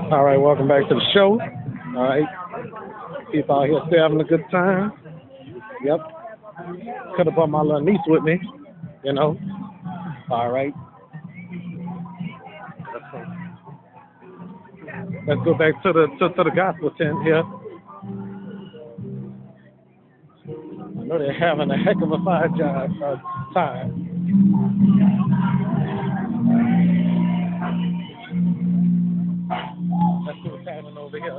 All right, welcome back to the show. All right, people out here still having a good time. Yep, could have brought my little niece with me, you know. All right, let's go back to the gospel tent here. I know they're having a heck of a fire job time. Let's see what's happening over here.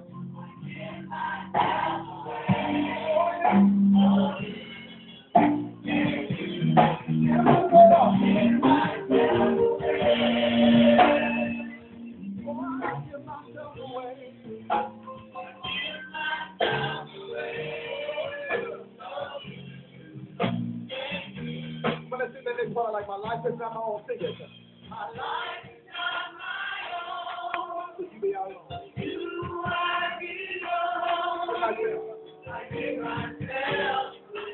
Like my life is not my own signature. My life is not my own. Would you be out alone? You I belong. I give myself.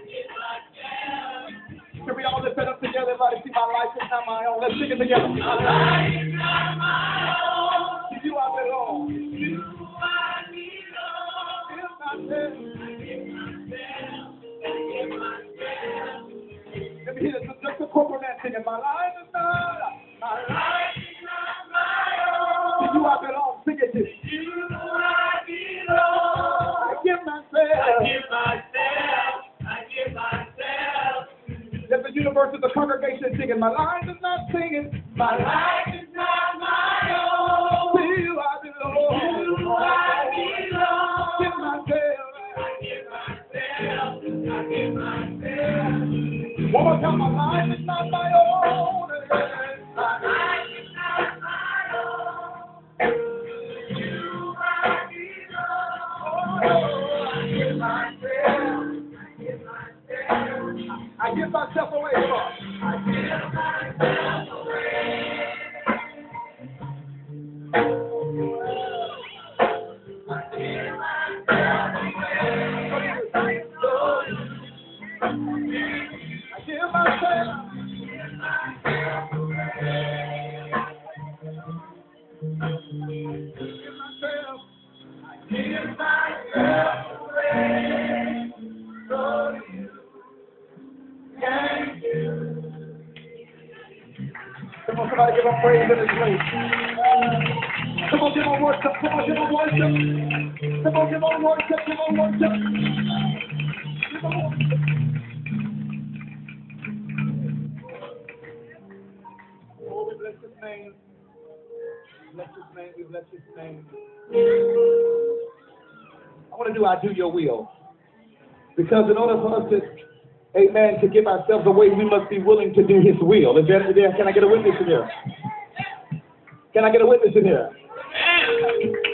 Can we all lift it up together? Everybody see my life is not my own. Let's sing it together. My life is not my own. To you I belong. To you I belong. Give myself. I give myself. I give myself. Let me hear this. Just a corporate man singing. My life is not my own. To you I belong. Sing it to you I belong. I give myself. I give myself. I give myself. Let the universe of the congregation singing. My life is not singing. My life is not my own. To you I belong. To you I belong. Give myself. I give myself. I give myself. One more time, my life is not my own. My life is not my own. You I belong. Oh, I give myself. I give myself. I give myself away, Lord. I give myself away. I give myself away. Give myself. Give myself away. Give myself. Give myself away. So you can do. Come on, somebody give a praise in this place. Come on, give on worship. Come on, give on worship. Come on, give on worship. Give on worship. Give on worship. Oh, we bless his name. Bless his name. We bless his name. I want to do I do your will. Because in order for us to, amen, to give ourselves away, we must be willing to do his will. Is there, can I get a witness in here? Can I get a witness in here?